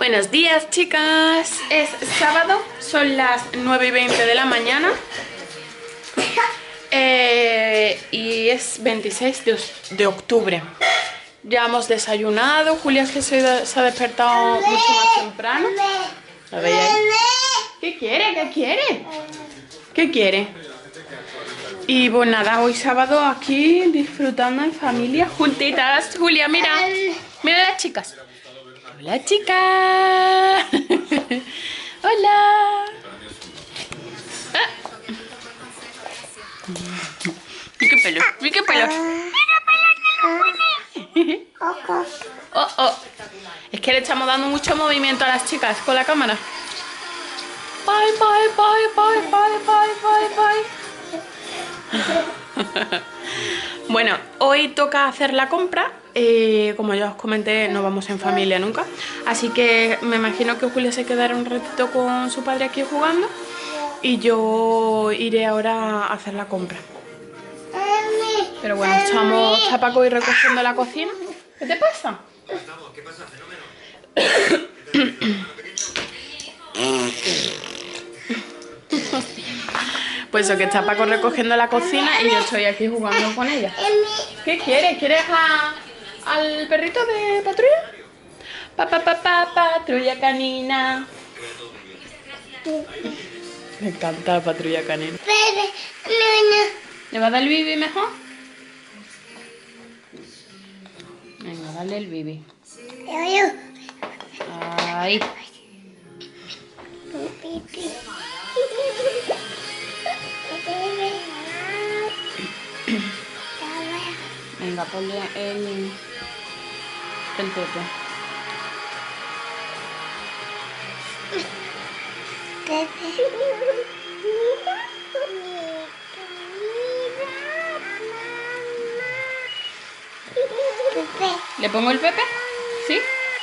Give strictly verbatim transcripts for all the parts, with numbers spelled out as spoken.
Buenos días, chicas. Es sábado, son las nueve y veinte de la mañana eh, y es veintiséis de octubre. Ya hemos desayunado. Julia que se, se ha despertado mucho más temprano. ¿La veis ahí? ¿Qué quiere? ¿Qué quiere? ¿Qué quiere? Y pues nada, hoy sábado aquí disfrutando en familia juntitas. Julia, mira. Mira las chicas. Hola, chicas. Hola. Ah. Mira qué pelo, mira qué pelo. Oh, oh. Es que le estamos dando mucho movimiento a las chicas con la cámara. Bye, bye, bye, bye, bye, bye, bye, bye. Bueno, hoy toca hacer la compra. Eh, como ya os comenté, no vamos en familia nunca. Así que me imagino que Julia se quedará un ratito con su padre aquí jugando. Y yo iré ahora a hacer la compra. Pero bueno, estamos, está Paco y recogiendo la cocina. ¿Qué te pasa? ¿Qué pasa? Fenómeno. Pues eso, que está Paco recogiendo la cocina y yo estoy aquí jugando con ella. ¿Qué quieres? ¿Quieres a, al perrito de patrulla? Pa, pa, pa, pa, patrulla canina. Me encanta la patrulla canina. ¿Le va a dar el bibi mejor? Venga, dale el bibi. Ahí. Venga, ponle el, el pepe. ¿Le pongo el pepe? ¿Sí?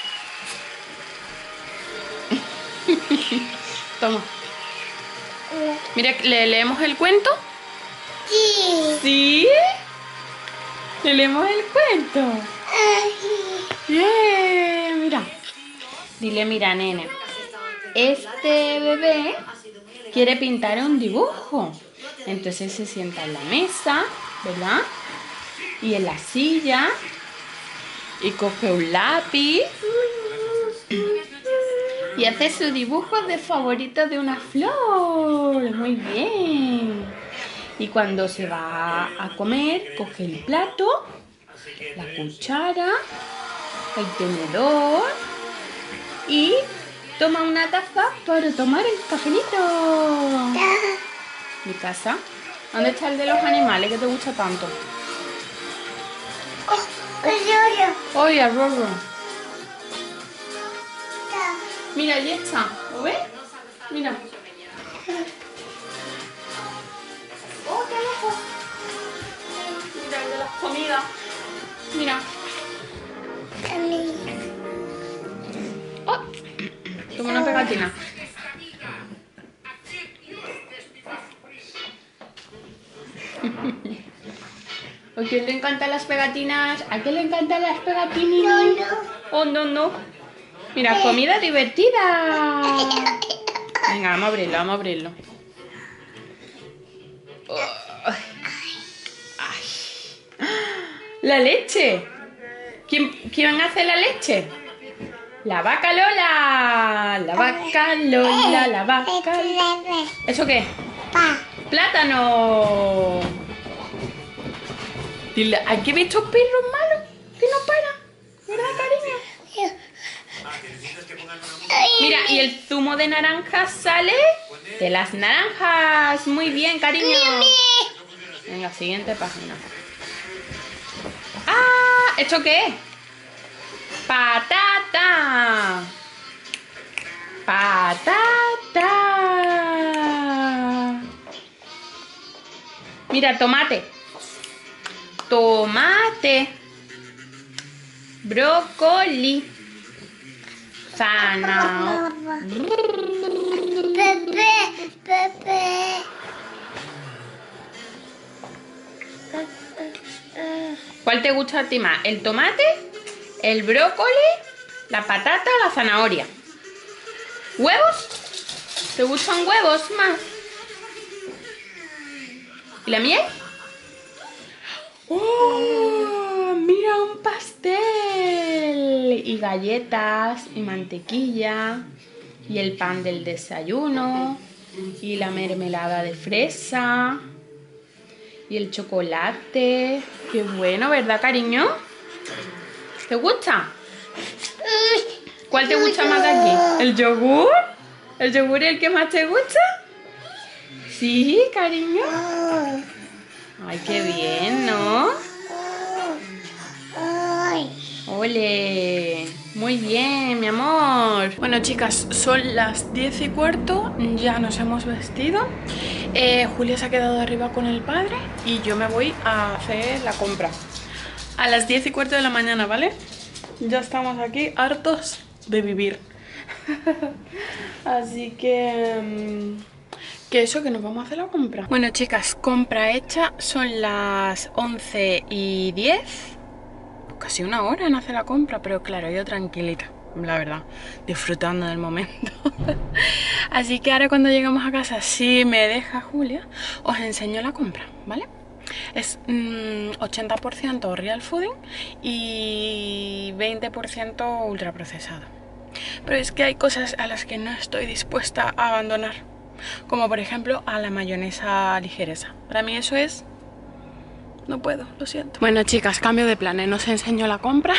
Toma. Mira, ¿le leemos el cuento? Sí. ¿Sí? ¿Le leemos el cuento? Bien, mira. Dile, mira, nene. Este bebé quiere pintar un dibujo. Entonces se sienta en la mesa, ¿verdad? Y en la silla. Y coge un lápiz. Y hace su dibujo de favorito de una flor. Muy bien. Y cuando se va a comer, coge el plato, la cuchara, el tenedor y toma una taza para tomar el cafelito. Mi casa. ¿Dónde está el de los animales que te gusta tanto? Oye, oh, Roro. Mira, allí está. ¿Lo ves? Mira. Oh, qué lejos. Mira, el de las comidas. Mira. Oh, toma una pegatina. ¿A quién le encantan las pegatinas? ¿A quién le encantan las pegatinas? No, no. Oh, no, no. Mira, comida divertida. Venga, vamos a abrirlo, vamos a abrirlo. Oh. Ay. La leche. ¿Quién, ¿Quién hace la leche? La vaca Lola. La vaca Lola, la vaca. ¿Eso qué? Plátano. Dile, ¿hay que ver estos perros malos que no paran? ¿Verdad, cariño? Mira, y el zumo de naranja sale de las naranjas. Muy bien, cariño. Venga, siguiente página. ¡Ah! ¿Esto qué es? ¡Patata! ¡Patata! Mira, tomate. Tomate. Brócoli. Zanahoria. Pepe, Pepe. ¿Cuál te gusta a ti más? ¿El tomate? ¿El brócoli? ¿La patata o la zanahoria? ¿Huevos? ¿Te gustan huevos más? ¿Y la miel? ¡Oh! ¡Mira un pastel! Y galletas, y mantequilla, y el pan del desayuno, y la mermelada de fresa, y el chocolate. ¡Qué bueno!, ¿verdad, cariño? ¿Te gusta? ¿Cuál te gusta más de aquí? ¿El yogur? ¿El yogur es el que más te gusta? Sí, cariño. Ay, qué bien, ¿no? ¡Ole! Muy bien, mi amor. Bueno, chicas, son las diez y cuarto. Ya nos hemos vestido. eh, Julia se ha quedado arriba con el padre y yo me voy a hacer la compra a las diez y cuarto de la mañana, ¿vale? Ya estamos aquí hartos de vivir. Así que... Um, que eso, que nos vamos a hacer la compra. Bueno, chicas, compra hecha. Son las once y diez. Casi una hora en hacer la compra, pero claro, yo tranquilita, la verdad, disfrutando del momento. Así que ahora cuando llegamos a casa, si me deja Julia, os enseño la compra, ¿vale? Es mmm, ochenta por ciento real fooding y veinte por ciento ultraprocesado. Pero es que hay cosas a las que no estoy dispuesta a abandonar, como por ejemplo a la mayonesa ligereza. Para mí eso es... no puedo, lo siento. Bueno, chicas, cambio de planes. No os enseño la compra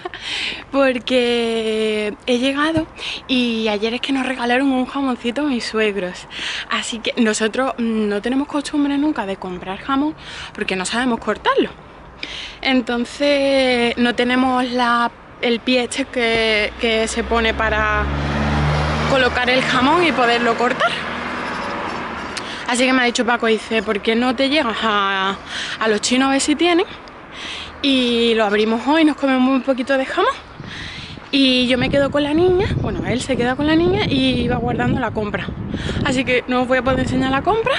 porque he llegado y ayer es que nos regalaron un jamoncito mis suegros. Así que nosotros no tenemos costumbre nunca de comprar jamón porque no sabemos cortarlo. Entonces no tenemos la, el pie este que, que se pone para colocar el jamón y poderlo cortar. Así que me ha dicho Paco, dice, ¿por qué no te llegas a, a los chinos a ver si tienen? Y lo abrimos hoy, nos comemos un poquito de jamón. Y yo me quedo con la niña, bueno, él se queda con la niña y va guardando la compra. Así que no os voy a poder enseñar la compra.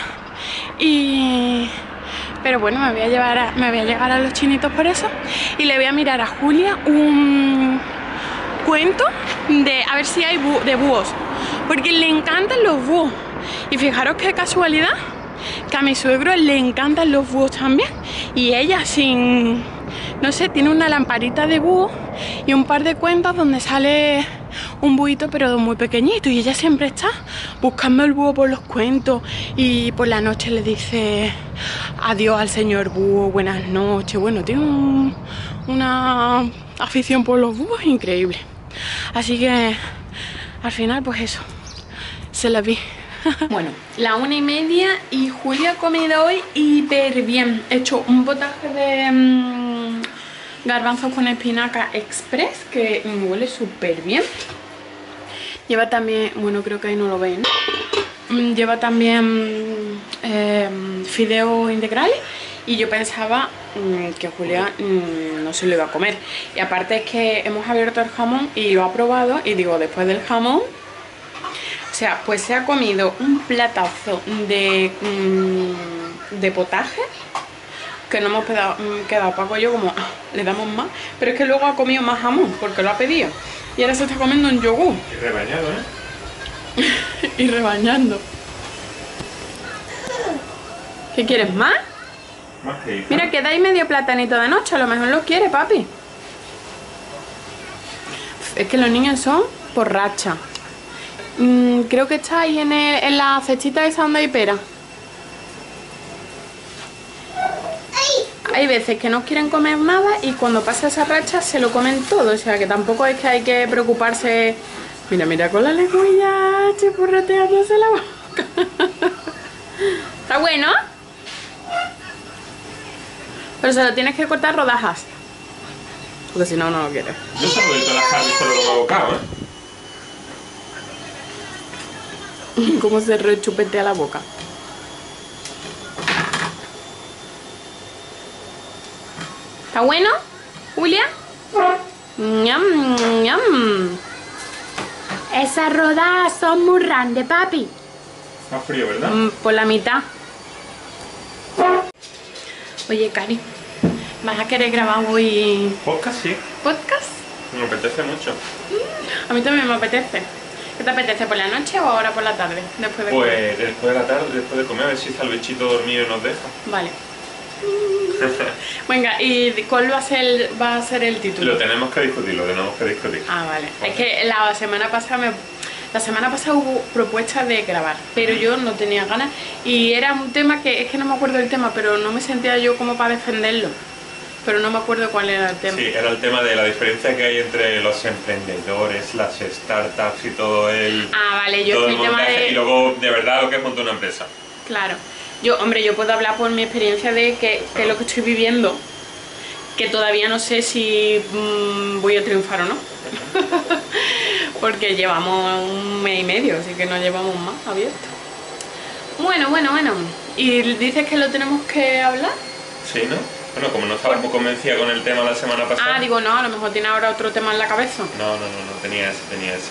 Y... pero bueno, me voy a llevar a, me voy a llegar a los chinitos por eso. Y le voy a mirar a Julia un cuento de a ver si hay bú, de búhos. Porque le encantan los búhos. Y fijaros qué casualidad que a mi suegro le encantan los búhos también. Y ella sin... no sé, tiene una lamparita de búho y un par de cuentos donde sale un búhito pero muy pequeñito. Y ella siempre está buscando el búho por los cuentos. Y por la noche le dice adiós al señor búho, buenas noches. Bueno, tiene un, una afición por los búhos increíble. Así que al final pues eso, se la vi. Bueno, la una y media y Julia ha comido hoy hiper bien. He hecho un potaje de mmm, garbanzos con espinaca express que huele súper bien. Lleva también, bueno, creo que ahí no lo ven, ¿no? Lleva también eh, fideos integrales. Y yo pensaba mmm, que Julia mmm, no se lo iba a comer. Y aparte es que hemos abierto el jamón y lo ha probado. Y digo, después del jamón, o sea, pues se ha comido un platazo de, mmm, de potaje que no hemos quedado, quedado Paco y yo como, ah, le damos más. Pero es que luego ha comido más jamón porque lo ha pedido. Y ahora se está comiendo un yogur. Y rebañado, ¿eh? Y rebañando. ¿Qué quieres más? Más que hija. Mira, queda ahí medio platanito de noche. A lo mejor lo quiere, papi. Es que los niños son por racha. Mm, creo que está ahí en, el, en la cestita esa donde hay pera. Hay veces que no quieren comer nada y cuando pasa esa racha se lo comen todo. O sea que tampoco es que hay que preocuparse. Mira, mira con la lengüilla chipurroteándose la boca. ¿Está bueno? Pero se lo tienes que cortar rodajas. Porque si no, no lo quieres. Yo solo de todas las carnes solo como abocado, ¿eh? Cómo se rechupetea la boca. ¿Está bueno, Julia? Ñam, ñam. Esas rodajas son muy grandes, papi. Más frío, ¿verdad? Mm, por la mitad. Oye, Cari, ¿vas a querer grabar hoy Podcast, sí. podcast? Me apetece mucho. A mí también me apetece. ¿Qué te apetece, por la noche o ahora por la tarde? Después de Pues comer. después de la tarde, después de comer, a ver si está el bichito dormido y nos deja. Vale. Venga, ¿y cuál va a ser, va a ser el título? Lo tenemos que discutir, lo tenemos que discutir. Ah, vale. Es que la semana pasada me... La semana pasada hubo propuestas de grabar, pero yo no tenía ganas y era un tema que, es que no me acuerdo del tema, pero no me sentía yo como para defenderlo. Pero no me acuerdo cuál era el tema. Sí, era el tema de la diferencia que hay entre los emprendedores, las startups y todo el... Ah, vale, yo todo es que el tema montaje, de... y luego de verdad lo que es montar una empresa. Claro. Yo, hombre, yo puedo hablar por mi experiencia de que, que es lo que estoy viviendo, que todavía no sé si mmm, voy a triunfar o no. Porque llevamos un mes y medio, así que no llevamos más abierto. Bueno, bueno, bueno. ¿Y dices que lo tenemos que hablar? Sí, ¿no? Bueno, como no estaba muy convencida con el tema la semana pasada... Ah, digo, no, a lo mejor tiene ahora otro tema en la cabeza. No, no, no, no, tenía ese, tenía ese.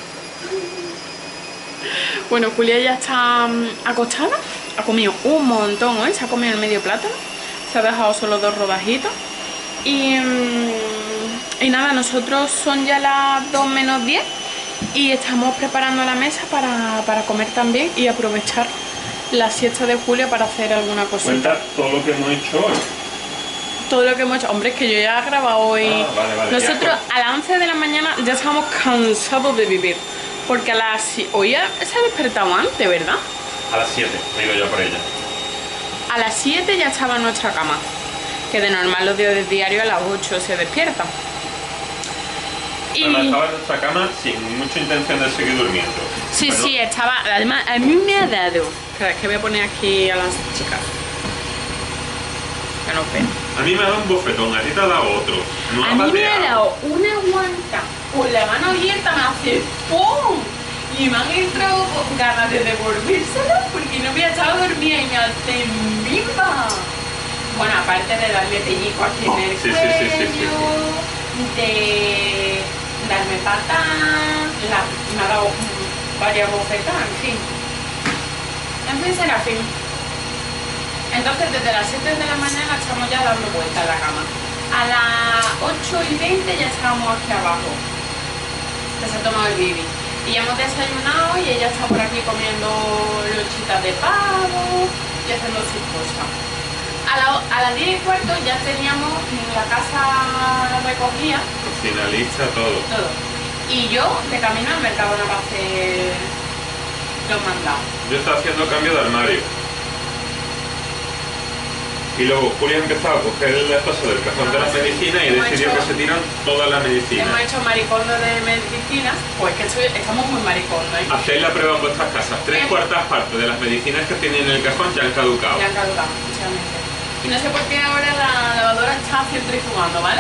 Bueno, Julia ya está mm, acostada. Ha comido un montón hoy, se ha comido el medio plátano. Se ha dejado solo dos rodajitas. Y, mmm, y nada, nosotros son ya las dos menos diez y estamos preparando la mesa para, para comer también y aprovechar la siesta de Julia para hacer alguna cosita. Cuenta todo lo que hemos hecho hoy. Todo lo que hemos hecho. Hombre, es que yo ya he grabado hoy. Ah, vale, vale, nosotros ya, a las once de la mañana ya estamos cansados de vivir. Porque a las... Hoy ya se ha despertado antes, ¿verdad? A las siete, me he ido yo por ella. A las siete ya estaba en nuestra cama. Que de normal los días del diario a las ocho se despiertan. Y... Además, estaba en nuestra cama sin mucha intención de seguir durmiendo. Sí, bueno, sí, estaba... Además, a mí me ha dado... Espera, es que voy a poner aquí a las chicas. Que no vean. A mí me ha dado un bofetón, a ti te ha dado otro. No A ha mí me pateado. ha dado una guanta con la mano abierta, me hace ¡pum! Y me han entrado ganas de devolvérsela porque no había estado dormida y me hace ¡bimba! Bueno, aparte de darle pellizco aquí en el Sí, sí, cuello, sí, sí, sí, de darme patas, la, me ha dado mm, varias bofetadas, en fin. En fin, Serafín. Entonces desde las siete de la mañana estamos ya dando vueltas a la cama. A las ocho y veinte ya estábamos aquí abajo, que se ha tomado el bibi. Y ya hemos desayunado y ella está por aquí comiendo lonchitas de pavo y haciendo sus cosas. A, la, a las diez y cuarto ya teníamos la casa recogida. Cocina lista, todo. Todo. Y yo de camino al mercado no para hacer los mandados. Yo estaba haciendo cambio de armario. Y luego Julia ha empezado a coger el paso del cajón de las medicinas y Hemos decidió hecho- que se tiran todas las medicinas. Hemos hecho maricondo de medicinas, pues que estoy- estamos muy maricondo, ¿eh? Hacéis la prueba en vuestras casas. Tres Eh. cuartas partes de las medicinas que tienen en el cajón ya han caducado. Ya han caducado, sinceramente. Y no sé por qué ahora la lavadora está centrifugando, ¿vale?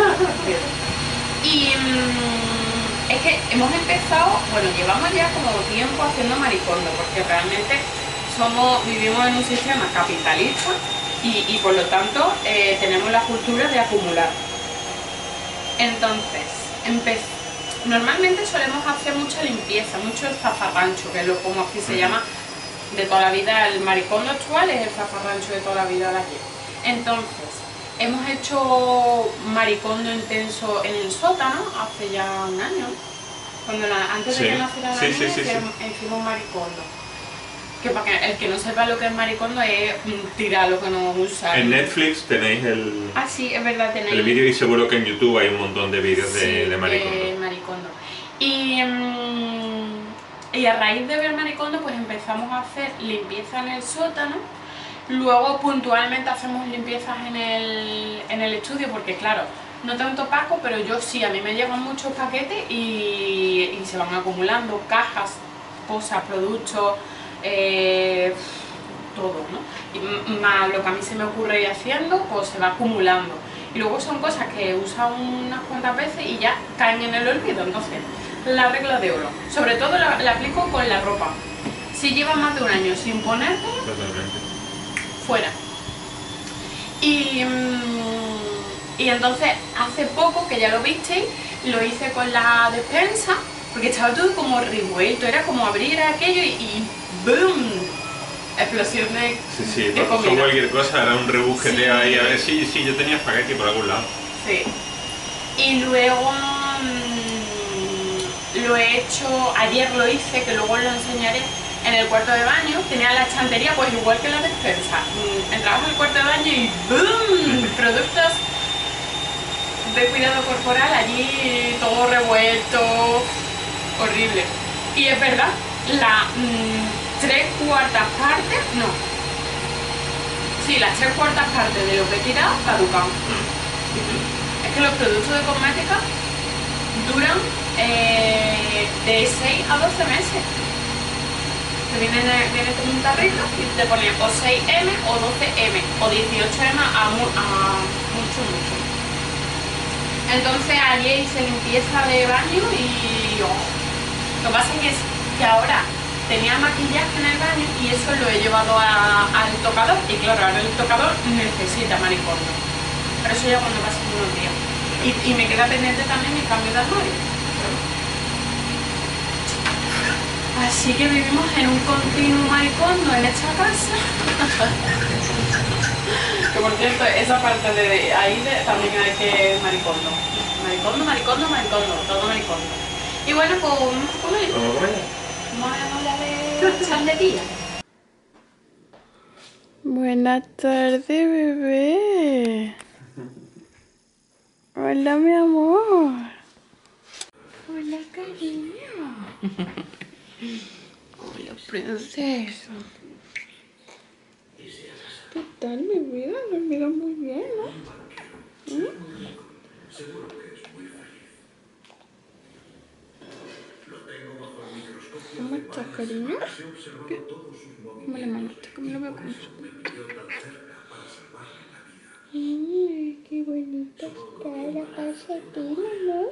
Y mm, es que hemos empezado, bueno, llevamos ya como tiempo haciendo maricondo, porque realmente somos, vivimos en un sistema capitalista y, y por lo tanto eh, tenemos la cultura de acumular. Entonces, empe- normalmente solemos hacer mucha limpieza, mucho el zafarrancho, que es lo como aquí se llama de toda la vida. El maricondo actual es el zafarrancho de toda la vida de aquí. Entonces, hemos hecho maricondo intenso en el sótano hace ya un año. Cuando la- antes Sí. de que naciera la Sí, niña, sí, sí, hicimos, hicimos maricondo. Que para que el que no sepa lo que es maricondo es mm, tirar lo que no usa. En Netflix tenéis el, Ah, sí, es verdad, tenéis. el vídeo y seguro que en YouTube hay un montón de vídeos de, Sí, de maricondo. de maricondo. Y, mm, y a raíz de ver maricondo pues empezamos a hacer limpieza en el sótano. Luego puntualmente hacemos limpiezas en el, en el estudio porque claro, no tanto Paco, pero yo sí, a mí me llegan muchos paquetes y, y se van acumulando cajas, cosas, productos, eh, todo, ¿no? Y m- más lo que a mí se me ocurre ir haciendo, pues se va acumulando. Y luego son cosas que usa unas cuantas veces y ya caen en el olvido. Entonces, la regla de oro, sobre todo la, la aplico con la ropa. Si llevas más de un año sin ponerte, Totalmente. fuera. Y, mm, y entonces hace poco, que ya lo visteis, lo hice con la despensa, porque estaba todo como revuelto, era como abrir aquello y, y ¡boom! Explosión de, Sí, sí, de pasó comida. cualquier cosa, era un rebujete Sí. ahí, a ver si sí, yo tenía espagueti por algún lado. Sí. Y luego, mm, lo he hecho, ayer lo hice, que luego lo enseñaré, en el cuarto de baño. Tenía la estantería pues igual que la despensa. Entrabas al cuarto de baño y ¡boom! Productos de cuidado corporal allí, todo revuelto, horrible. Y es verdad, la mmm, tres cuartas partes, no, sí, las tres cuartas partes de lo que he tirado caducan. Es que los productos de cosmética duran eh, de seis a doce meses. Te viene, viene como un tarrito y te pone o seis eme o doce eme o dieciocho eme a, mu a mucho, mucho. Entonces ayer hice limpieza de baño y oh, lo que pasa es que ahora tenía maquillaje en el baño y eso lo he llevado a, al tocador, y claro, ahora el tocador necesita maricondo, pero eso ya cuando pasen unos días. Y, y me queda pendiente también el cambio de armario. Así que vivimos en un continuo maricondo en esta casa. Que por cierto, esa parte de ahí de, también hay que maricondo. Maricondo, maricondo, maricondo, todo maricondo. Y bueno, pues vamos a comer. ¿Cómo comer? Vamos a hablar de charlería. Buenas tardes, bebé. Hola, mi amor. Hola, cariño. Hola, princesa. ¿Qué tal, mi vida? Me mira muy bien, ¿no? ¿Mm? ¿Cómo estás, cariño? ¿Qué? ¿Cómo le mamaste? ¿Cómo lo veo con su? Ay, qué bonita está la calcetina, ¿no?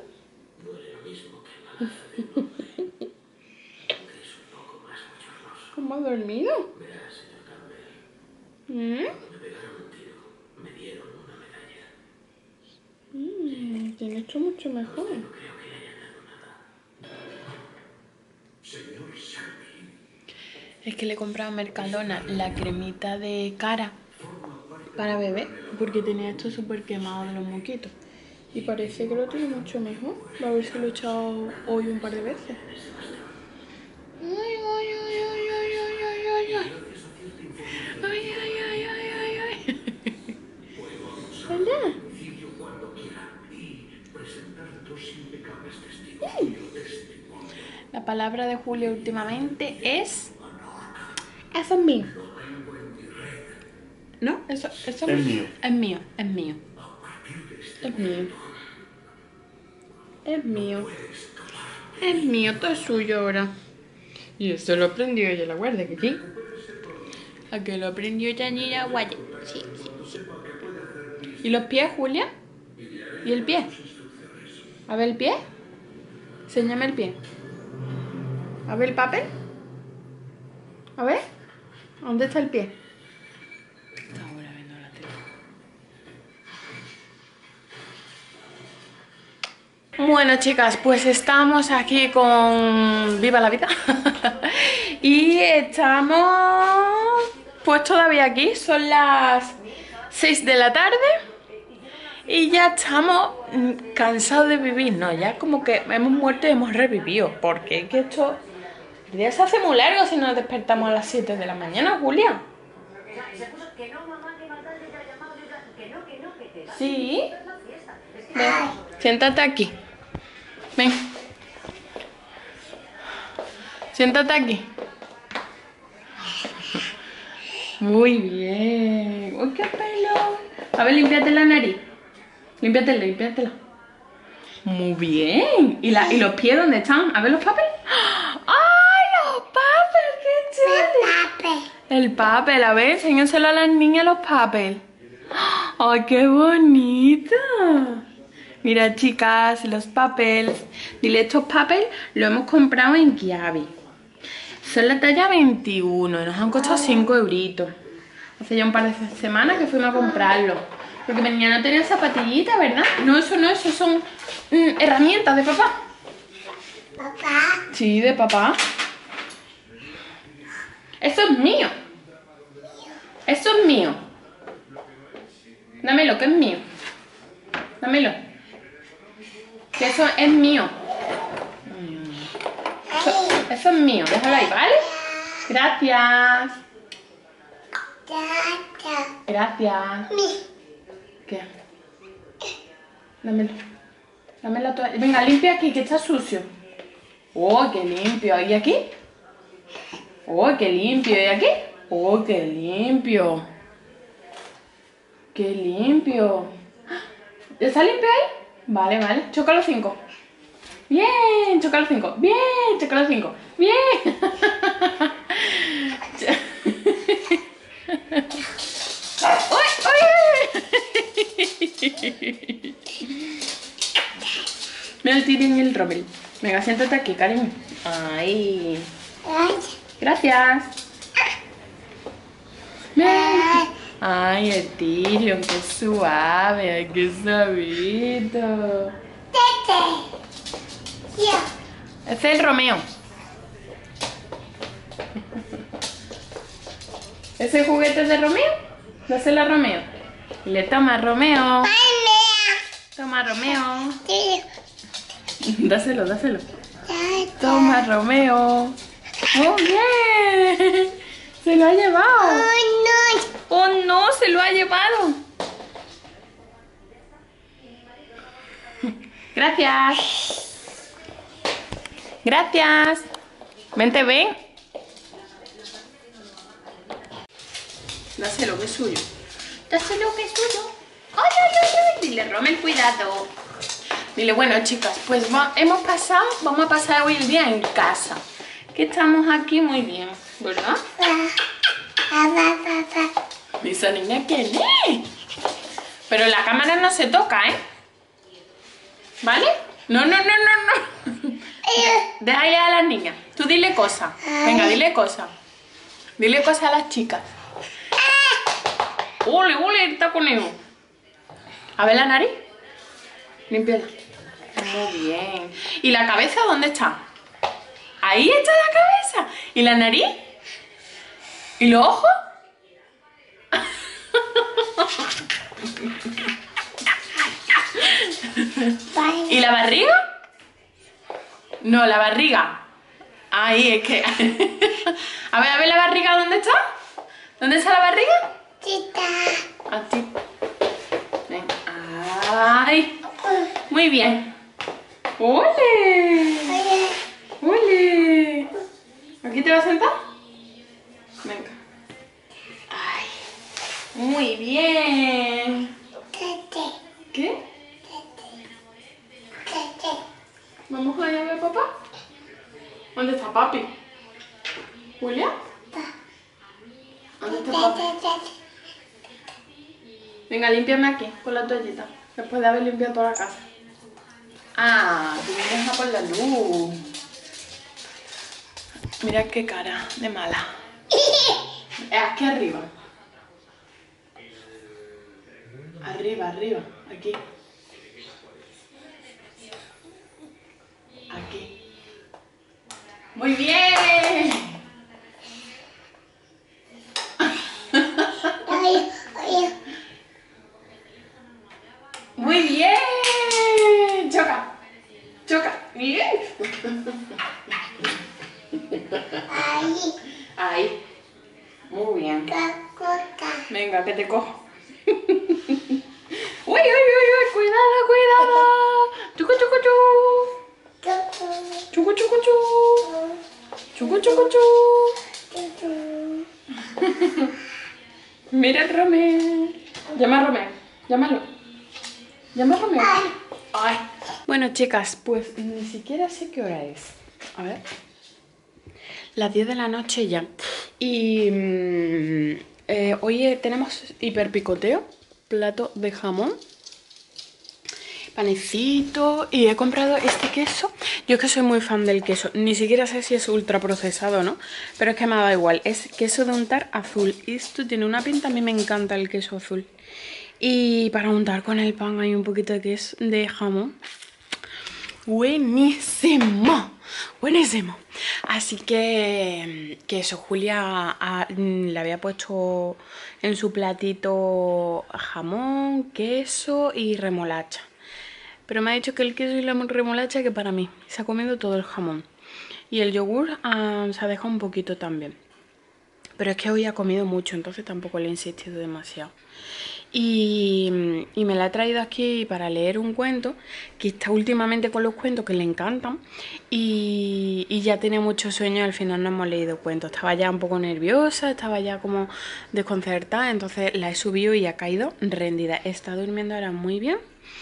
¿Cómo ha dormido? ¿Mm? Mm, tiene esto mucho mejor. Es que le he comprado a Mercadona la cremita de cara para bebé, porque tenía esto súper quemado de los moquitos. Y parece que lo tiene mucho mejor. Va a ver si lo he echado hoy un par de veces. Ay, ay, ay, ay, ay, ay, ay, ay, ay. Ay, ay, ay, ay, ay, ay. ¿Verdad? La palabra de Julio últimamente es... Eso es mío. ¿No? Eso, eso es mío. Es mío, es mío. Es mío. Es mío. Es mío, todo es suyo ahora. Y eso lo aprendió ella, la guarda, que sí. ¿A que lo aprendió Yanira Guaya? Sí, sí, sí. ¿Y los pies, Julia? ¿Y el pie? A ver el pie. Enséñame el pie. A ver el papel. A ver. ¿Dónde está el pie? Está ahora viendo la tele. Bueno, chicas, pues estamos aquí con Viva la Vida. Y estamos pues todavía aquí. Son las seis de la tarde. Y ya estamos cansados de vivir, ¿no? Ya como que hemos muerto y hemos revivido. Porque es que esto... El día se hace muy largo si nos despertamos a las siete de la mañana, Julia. Sí. Ven, siéntate aquí. Ven. Siéntate aquí. Muy bien. Uy, qué pelo. A ver, límpiate la nariz. Límpiatela, límpiatela. Muy bien. ¿Y, la, ¿Y los pies dónde están? A ver los papeles. ¡Ay, los papeles! ¡Qué chulo! El papel, a ver, enséñaselo a las niñas los papeles. ¡Ay, qué bonito! Mira, chicas, los papeles. Dile, estos papeles los hemos comprado en Kiabi. Son la talla veintiuno y nos han costado cinco euritos. Hace ya un par de semanas que fuimos a comprarlo. Porque mi niña no tenía zapatillitas, ¿verdad? No, eso no, eso son mm, herramientas de papá. ¿Papá? Sí, de papá. Eso es mío. Eso es mío. Dámelo, que es mío. Dámelo. Que eso es mío. Eso, eso es mío, déjalo ahí, ¿vale? Gracias. Gracias. ¿Qué? Dámelo. Dame la toalla. Venga, limpia aquí, que está sucio. Oh, qué limpio. ¿Y aquí? Oh, qué limpio. ¿Y aquí? Oh, qué limpio. Qué limpio. ¿Está limpio ahí? Vale, vale. Choca los cinco. Bien, choca los cinco. Bien, choca los cinco. Bien. ¡Uy, uy! Mira el Tiri y el Rommel. Venga, siéntate aquí, cariño. Ay. Gracias. Ven. Ay, el Tyrion, qué suave, ay, qué suavito. Ese es el Romeo. ¿Ese juguete es de Romeo? Dáselo a Romeo. Le toma Romeo. Toma Romeo. Dáselo, dáselo. Toma Romeo. ¡Oh, bien! ¡Se lo ha llevado! ¡Oh, no! ¡Se lo ha llevado! Gracias. Gracias. Vente, ven. Dáselo, que es suyo. Dáselo, que es suyo. ¡Ay, ay, ay, ay! Dile, Rommel, cuidado. Dile, bueno, chicas, pues va, hemos pasado, vamos a pasar hoy el día en casa. Que estamos aquí muy bien, ¿verdad? ¿Esa niña quién es? Pero la cámara no se toca, ¿eh? ¿Vale? No, no, no, no, no. Déjale a las niñas. Tú dile cosas. Venga, dile cosas. Dile cosas a las chicas. ¡Ole, ole! Está conmigo. A ver la nariz. Límpiala. Muy bien. ¿Y la cabeza dónde está? Ahí está la cabeza. ¿Y la nariz? ¿Y los ojos? ¿Y la barriga? No, la barriga. Ahí es que... A ver, a ver la barriga, ¿dónde está? ¿Dónde está la barriga? A ti. Ven. Ay. Muy bien. ¡Ole! ¡Ole! ¿Aquí te vas a sentar? Venga. Ay. Muy bien. ¿Qué? ¿Vamos a ir a ver a papá? ¿Dónde está papi? ¿Julia? ¿Dónde está papi? Venga, límpiame aquí con la toallita. Después de haber limpiado toda la casa. Ah, tú vienes a por la luz. Mira qué cara de mala. Es aquí arriba. Arriba, arriba. Aquí. Aquí. Muy bien. Muy bien. Choca. Choca. Bien. Ahí. Muy bien. Venga, que te cojo. Uy, uy, uy, uy. Cuidado, cuidado. Chucu, chucu, chu. Chucu, chucu, chu. Chucu, chucu, chu. Mira el Romeo. Llama a Romeo. Llámalo. Llama a Romeo. Ay. Bueno, chicas, pues ni siquiera sé qué hora es. A ver. Las diez de la noche ya. Y mmm, eh, hoy tenemos hiperpicoteo. Plato de jamón. Panecito. Y he comprado este queso. Yo es que soy muy fan del queso. Ni siquiera sé si es ultra procesado o no. Pero es que me da igual. Es queso de untar azul. Y esto tiene una pinta. A mí me encanta el queso azul. Y para untar con el pan hay un poquito de queso de jamón. Buenísimo. Buenísimo. Así que, que eso, Julia a, le había puesto en su platito jamón, queso y remolacha. Pero me ha dicho que el queso y la remolacha que para mí. Se ha comido todo el jamón. Y el yogur ah, se ha dejado un poquito también. Pero es que hoy ha comido mucho, entonces tampoco le he insistido demasiado. Y, y me la he traído aquí para leer un cuento, que está últimamente con los cuentos que le encantan. Y, y ya tenía mucho sueño, al final no hemos leído cuentos. Estaba ya un poco nerviosa, estaba ya como desconcertada, entonces la he subido y ha caído rendida. Está durmiendo ahora muy bien.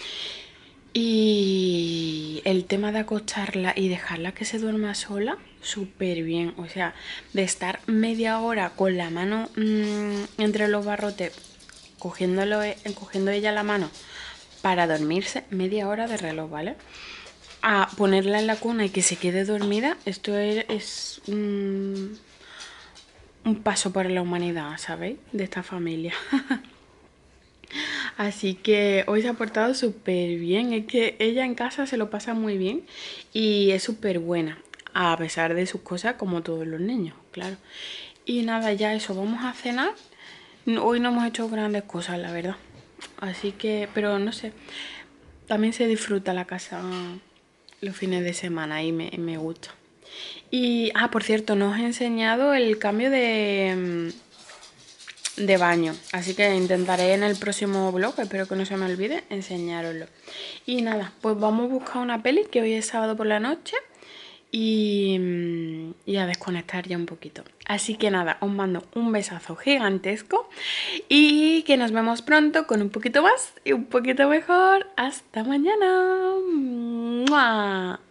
Y el tema de acostarla y dejarla que se duerma sola, súper bien. O sea, de estar media hora con la mano mmm, entre los barrotes, cogiéndolo, cogiendo ella la mano para dormirse, media hora de reloj, ¿vale? A ponerla en la cuna y que se quede dormida, esto es, es un, un paso para la humanidad, ¿sabéis? De esta familia. Así que hoy se ha portado súper bien. Es que ella en casa se lo pasa muy bien y es súper buena, a pesar de sus cosas, como todos los niños, claro. Y nada, ya eso, vamos a cenar. Hoy no hemos hecho grandes cosas, la verdad. Así que, pero no sé, también se disfruta la casa los fines de semana y me, me gusta. Y, ah, por cierto, no os he enseñado el cambio de... de baño, así que intentaré en el próximo vlog, espero que no se me olvide, enseñároslo. Y nada, pues vamos a buscar una peli, que hoy es sábado por la noche, y, y a desconectar ya un poquito. Así que nada, os mando un besazo gigantesco y que nos vemos pronto con un poquito más y un poquito mejor. Hasta mañana. ¡Mua!